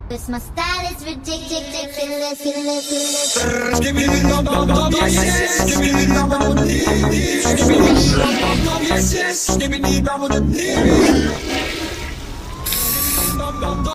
Cause my style is ridiculous. Give me the love, yes, give me the love, give me the love, yes, give me the love,